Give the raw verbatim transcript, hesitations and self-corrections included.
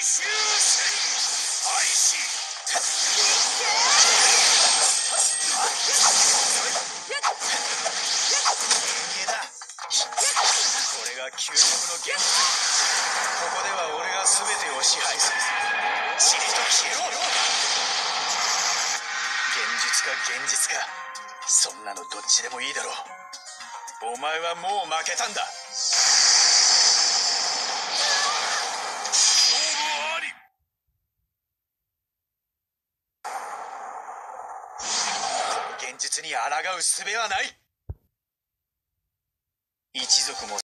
衆戦開始。人間だ。これが究極の現実。ここでは俺が全てを支配する。チリと消えろ。現実か現実か、そんなのどっちでもいいだろう。お前はもう負けたんだ。勝負あり。この現実に抗う術はない。一族も